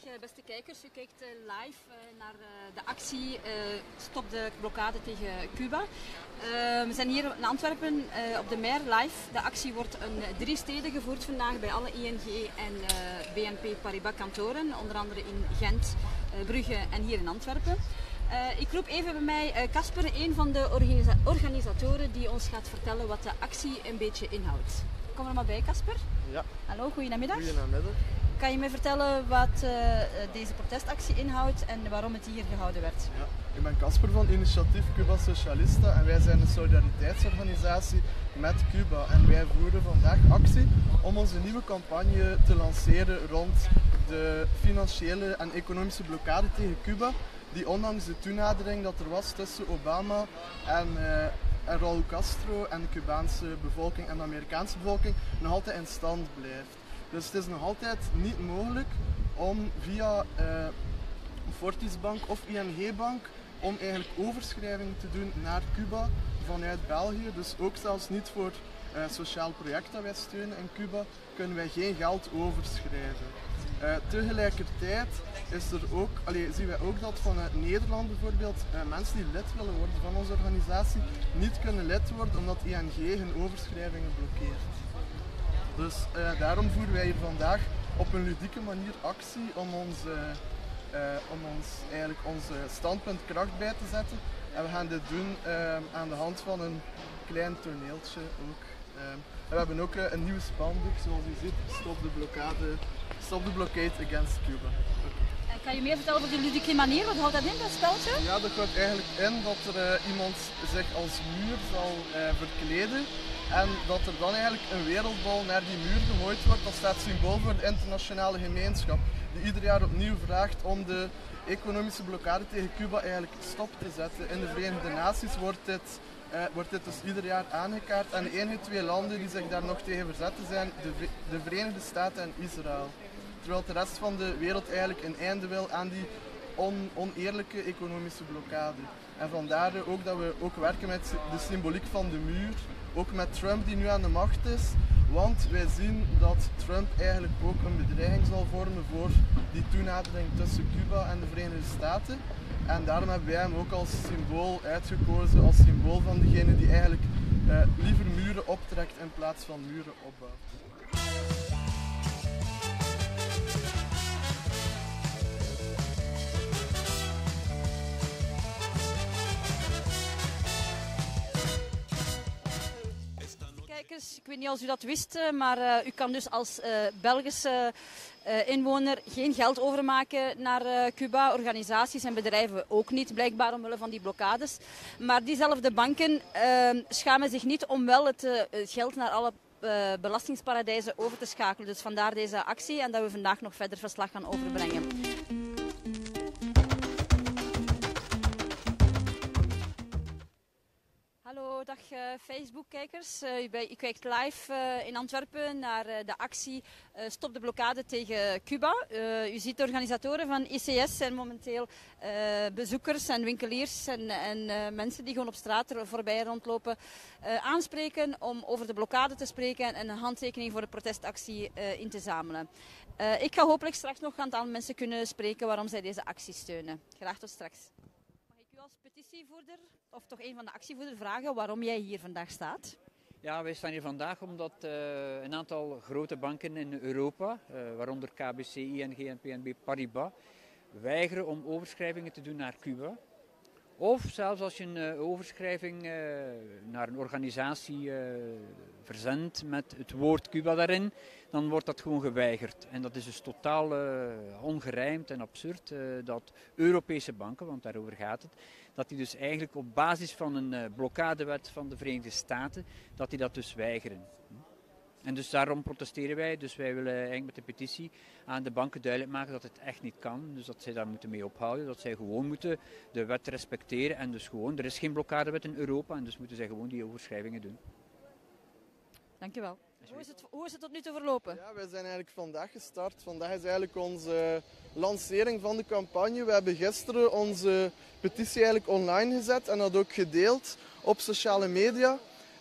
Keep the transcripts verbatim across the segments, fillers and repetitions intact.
Dag beste kijkers, u kijkt uh, live uh, naar uh, de actie uh, Stop de blokkade tegen Cuba. Uh, we zijn hier in Antwerpen uh, op de Mer live. De actie wordt in drie steden gevoerd vandaag bij alle I N G en uh, B N P Paribas kantoren. Onder andere in Gent, uh, Brugge en hier in Antwerpen. Uh, ik roep even bij mij Casper, uh, een van de organisa organisatoren die ons gaat vertellen wat de actie een beetje inhoudt. Kom er maar bij, Casper. Ja. Hallo, goedemiddag. Goedemiddag. Kan je me vertellen wat uh, deze protestactie inhoudt en waarom het hier gehouden werd? Ja. Ik ben Casper van Initiatief Cuba Socialista en wij zijn een solidariteitsorganisatie met Cuba. En wij voeren vandaag actie om onze nieuwe campagne te lanceren rond de financiële en economische blokkade tegen Cuba, die ondanks de toenadering dat er was tussen Obama en, uh, en Raúl Castro en de Cubaanse bevolking en de Amerikaanse bevolking nog altijd in stand blijft. Dus het is nog altijd niet mogelijk om via uh, Fortis Bank of I N G Bank om eigenlijk overschrijvingen te doen naar Cuba vanuit België. Dus ook zelfs niet voor uh, sociaal project dat wij steunen in Cuba kunnen wij geen geld overschrijven. Uh, tegelijkertijd is er ook, allee, zien wij ook dat vanuit Nederland bijvoorbeeld uh, mensen die lid willen worden van onze organisatie niet kunnen lid worden omdat I N G hun overschrijvingen blokkeert. Dus uh, daarom voeren wij hier vandaag op een ludieke manier actie om ons, uh, uh, om ons, eigenlijk onze standpunt kracht bij te zetten. En we gaan dit doen uh, aan de hand van een klein toneeltje ook. Uh, en we hebben ook uh, een nieuw spandoek, zoals u ziet, Stop de blokkade, Stop the blockade against Cuba. En kan je meer vertellen over die ludieke manier? Wat houdt dat in, dat speltje? Ja, dat houdt eigenlijk in dat er uh, iemand zich als muur zal uh, verkleden. En dat er dan eigenlijk een wereldbol naar die muur gegooid wordt. Dat staat symbool voor de internationale gemeenschap. Die ieder jaar opnieuw vraagt om de economische blokkade tegen Cuba eigenlijk stop te zetten. In de Verenigde Naties wordt dit, uh, wordt dit dus ieder jaar aangekaart. En de enige twee landen die zich daar nog tegen verzetten zijn de, de Verenigde Staten en Israël. Terwijl de rest van de wereld eigenlijk een einde wil aan die on, oneerlijke economische blokkade. En vandaar ook dat we ook werken met de symboliek van de muur. Ook met Trump die nu aan de macht is, want wij zien dat Trump eigenlijk ook een bedreiging zal vormen voor die toenadering tussen Cuba en de Verenigde Staten. En daarom hebben wij hem ook als symbool uitgekozen, als symbool van degene die eigenlijk uh, liever muren optrekt in plaats van muren opbouwt. Ik weet niet of u dat wist, maar uh, u kan dus als uh, Belgische uh, inwoner geen geld overmaken naar uh, Cuba. Organisaties en bedrijven ook niet, blijkbaar omwille van die blokkades. Maar diezelfde banken uh, schamen zich niet om wel het, uh, het geld naar alle uh, belastingsparadijzen over te schakelen. Dus vandaar deze actie en dat we vandaag nog verder verslag gaan overbrengen. Hallo, dag uh, Facebook-kijkers. Uh, u kijkt live uh, in Antwerpen naar uh, de actie uh, Stop de blokkade tegen Cuba. Uh, u ziet de organisatoren van I C S en momenteel uh, bezoekers en winkeliers en, en uh, mensen die gewoon op straat er voorbij rondlopen uh, aanspreken om over de blokkade te spreken en een handtekening voor de protestactie uh, in te zamelen. Uh, ik ga hopelijk straks nog een aantal mensen kunnen spreken waarom zij deze actie steunen. Graag tot straks. Als petitievoerder, of toch een van de actievoerders, vragen waarom jij hier vandaag staat? Ja, wij staan hier vandaag omdat uh, een aantal grote banken in Europa, uh, waaronder K B C, I N G en P N B Paribas, weigeren om overschrijvingen te doen naar Cuba. Of zelfs als je een uh, overschrijving uh, naar een organisatie uh, verzendt met het woord Cuba daarin, dan wordt dat gewoon geweigerd. En dat is dus totaal uh, ongerijmd en absurd uh, dat Europese banken, want daarover gaat het, dat die dus eigenlijk op basis van een uh, blokkadewet van de Verenigde Staten, dat die dat dus weigeren. En dus daarom protesteren wij. Dus wij willen eigenlijk met de petitie aan de banken duidelijk maken dat het echt niet kan. Dus dat zij daar moeten mee ophouden. Dat zij gewoon moeten de wet respecteren. En dus gewoon, er is geen blokkadewet in Europa. En dus moeten zij gewoon die overschrijvingen doen. Dankjewel. Hoe is, het, hoe is het tot nu toe verlopen? Ja, wij zijn eigenlijk vandaag gestart. Vandaag is eigenlijk onze lancering van de campagne. We hebben gisteren onze petitie eigenlijk online gezet en dat ook gedeeld op sociale media.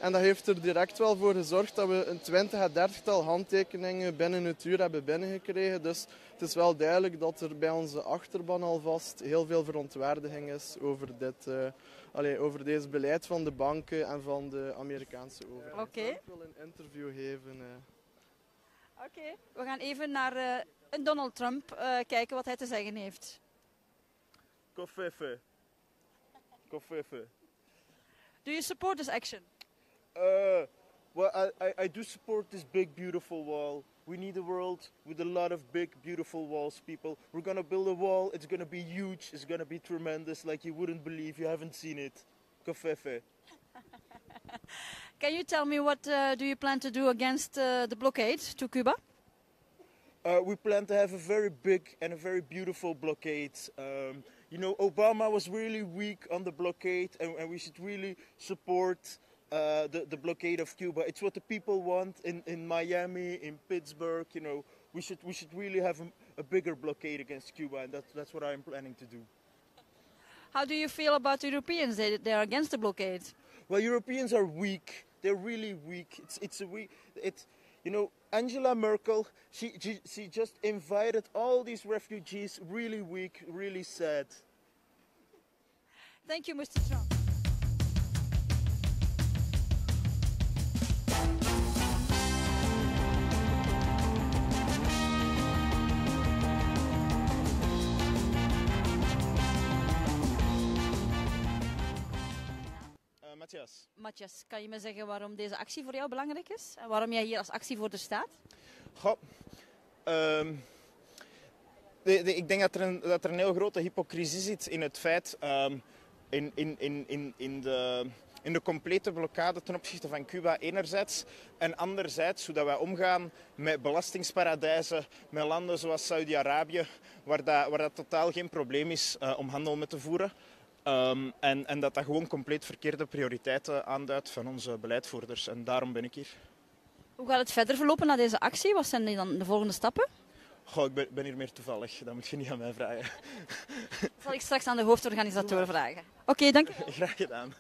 En dat heeft er direct wel voor gezorgd dat we een twintig à dertigtal handtekeningen binnen het uur hebben binnengekregen. Dus het is wel duidelijk dat er bij onze achterban alvast heel veel verontwaardiging is over, dit, uh, allez, over deze beleid van de banken en van de Amerikaanse overheid. Oké. Okay. Ik wil een interview geven. Uh. Oké, okay. We gaan even naar uh, een Donald Trump uh, kijken wat hij te zeggen heeft. Kofefe. Kofefe. Do you support this action? Uh, well, I, I, I do support this big, beautiful wall. We need a world with a lot of big, beautiful walls, people. We're gonna build a wall. It's gonna be huge. It's gonna be tremendous, like you wouldn't believe. You haven't seen it. Kofefe. Can you tell me what uh, do you plan to do against uh, the blockade to Cuba? Uh, we plan to have a very big and a very beautiful blockade. Um, you know, Obama was really weak on the blockade, and, and we should really support uh, the, the blockade of Cuba. It's what the people want in, in Miami, in Pittsburgh. You know, we should we should really have a, a bigger blockade against Cuba, and that's that's what I'm planning to do. How do you feel about the Europeans? They they are against the blockade. Well, Europeans are weak. They're really weak. It's it's a weak. It's you know, Angela Merkel. She, she she just invited all these refugees. Really weak. Really sad. Thank you, Mister Trump. Matthias. Matthias, kan je me zeggen waarom deze actie voor jou belangrijk is? En waarom jij hier als actievoerder staat? Goh, um, de, de, ik denk dat er, een, dat er een heel grote hypocrisie zit in het feit, um, in, in, in, in, in, de, in de complete blokkade ten opzichte van Cuba enerzijds. En anderzijds hoe dat wij omgaan met belastingsparadijzen, met landen zoals Saudi-Arabië, waar dat, waar dat totaal geen probleem is uh, om handel mee te voeren. Um, en, en dat dat gewoon compleet verkeerde prioriteiten aanduidt van onze beleidvoerders. En daarom ben ik hier. Hoe gaat het verder verlopen na deze actie? Wat zijn dan de volgende stappen? Goh, ik ben, ben hier meer toevallig. Dat moet je niet aan mij vragen. Dat zal ik straks aan de hoofdorganisator vragen. Oké, okay, dank u. Graag gedaan.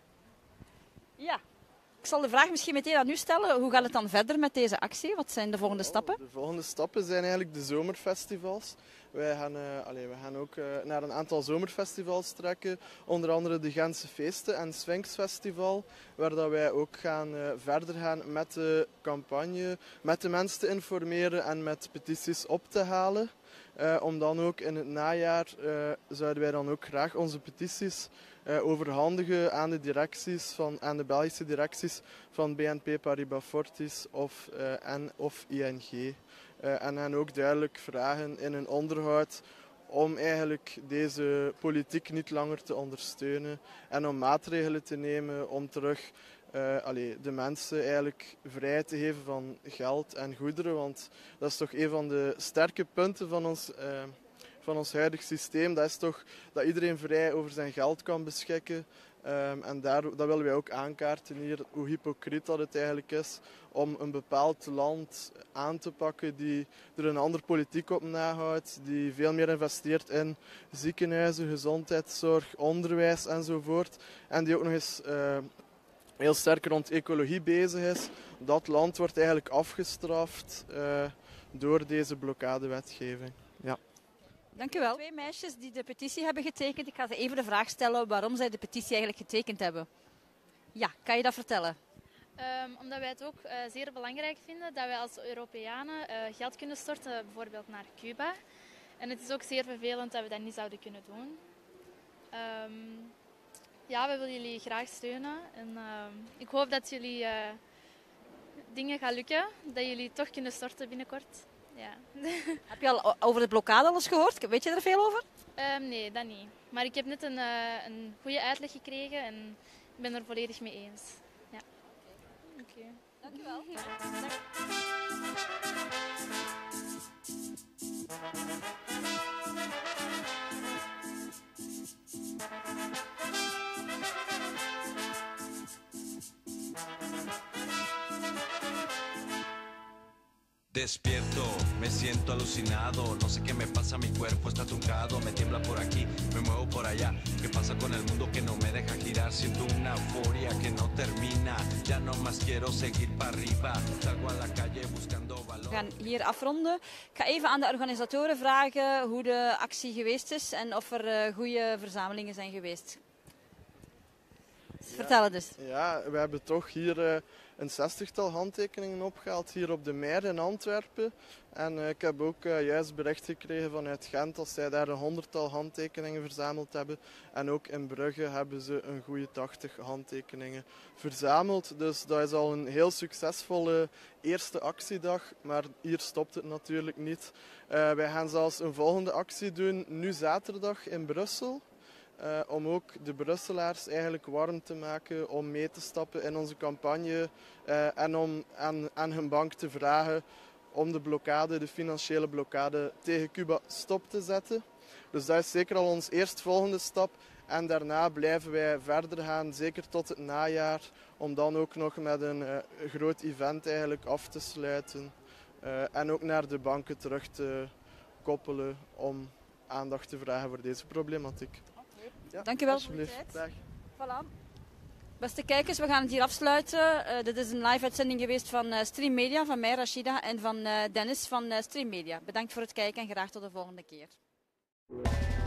Ja. Ik zal de vraag misschien meteen aan u stellen. Hoe gaat het dan verder met deze actie? Wat zijn de volgende stappen? De volgende stappen zijn eigenlijk de zomerfestivals. Wij gaan, uh, allez, we gaan ook uh, naar een aantal zomerfestivals trekken. Onder andere de Gentse Feesten en Sphinx Festival. Waar dat wij ook gaan uh, verder gaan met de campagne. Met de mensen te informeren en met petities op te halen. Uh, om dan ook in het najaar uh, zouden wij dan ook graag onze petities uh, overhandigen aan de directies van, aan de Belgische directies van B N P Paribas Fortis of, uh, en of I N G. Uh, en hen ook duidelijk vragen in hun onderhoud om eigenlijk deze politiek niet langer te ondersteunen en om maatregelen te nemen om terug uh, allee, de mensen eigenlijk vrij te geven van geld en goederen. Want dat is toch een van de sterke punten van ons, uh, van ons huidig systeem. Dat is toch dat iedereen vrij over zijn geld kan beschikken. Um, en daar, dat willen wij ook aankaarten hier, hoe hypocriet dat het eigenlijk is om een bepaald land aan te pakken die er een andere politiek op nahoudt, die veel meer investeert in ziekenhuizen, gezondheidszorg, onderwijs enzovoort. En die ook nog eens uh, heel sterk rond ecologie bezig is. Dat land wordt eigenlijk afgestraft uh, door deze blokkadewetgeving. Ja. Dank u wel. Twee meisjes die de petitie hebben getekend. Ik ga ze even de vraag stellen waarom zij de petitie eigenlijk getekend hebben. Ja, kan je dat vertellen? Um, omdat wij het ook uh, zeer belangrijk vinden dat wij als Europeanen uh, geld kunnen storten, bijvoorbeeld naar Cuba. En het is ook zeer vervelend dat we dat niet zouden kunnen doen. Um, ja, we willen jullie graag steunen. En uh, ik hoop dat jullie uh, dingen gaan lukken, dat jullie toch kunnen storten binnenkort. Ja. Heb je al over de blokkade alles gehoord? Weet je er veel over? Um, nee, dat niet. Maar ik heb net een, uh, een goede uitleg gekregen en ik ben er volledig mee eens. Ja. Oké. Okay. Dank u wel. Despierto, me siento alucinado, no sé qué me pasa, mi cuerpo está truncado, me tiembla por aquí, me muevo por allá, ¿qué pasa con el mundo que no me deja girar? Siento una euforia que no termina, ya no más quiero seguir para arriba, salgo a la calle buscando valor. We gaan hier afronden. Ik ga even aan de organisatoren vragen hoe de actie geweest is en of er uh, goede verzamelingen zijn geweest. Vertel het dus. Ja, we hebben toch hier uh, een zestigtal handtekeningen opgehaald hier op de Meer in Antwerpen. En uh, ik heb ook uh, juist bericht gekregen vanuit Gent dat zij daar een honderdtal handtekeningen verzameld hebben. En ook in Brugge hebben ze een goede tachtig handtekeningen verzameld. Dus dat is al een heel succesvolle eerste actiedag. Maar hier stopt het natuurlijk niet. Uh, wij gaan zelfs een volgende actie doen, nu zaterdag in Brussel. Uh, om ook de Brusselaars eigenlijk warm te maken om mee te stappen in onze campagne uh, en om aan, aan hun bank te vragen om de blokkade, de financiële blokkade tegen Cuba stop te zetten. Dus dat is zeker al onze eerstvolgende stap en daarna blijven wij verder gaan, zeker tot het najaar, om dan ook nog met een uh, groot event eigenlijk af te sluiten uh, en ook naar de banken terug te koppelen om aandacht te vragen voor deze problematiek. Ja, dankjewel voor de tijd. Dag. Voilà. Beste kijkers, we gaan het hier afsluiten. Uh, dit is een live uitzending geweest van uh, Stream Media, van mij Rashida en van uh, Dennis van uh, Stream Media. Bedankt voor het kijken en graag tot de volgende keer.